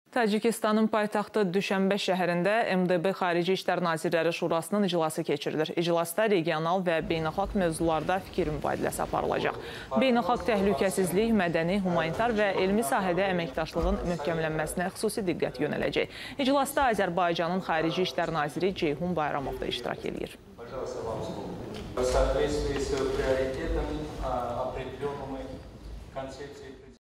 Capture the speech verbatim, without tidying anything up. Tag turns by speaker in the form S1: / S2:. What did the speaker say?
S1: Tacikistanın paytaxtı Düşənbə şəhərində M D B Xarici İşlər Nazirləri Şurasının iclası keçirilir. İclasda regional və beynəlxalq mövzularda fikir mübadiləsi aparılacaq. Beynəlxalq təhlükəsizlik, mədəni, humanitar və elmi sahədə əməkdaşlığın möhkəmlənməsinə xüsusi diqqət yönələcək. İclasda Azərbaycanın Xarici İşlər Naziri Ceyhun Bayramov da iştirak edir.
S2: В соответствии с приоритетами определенными концепцией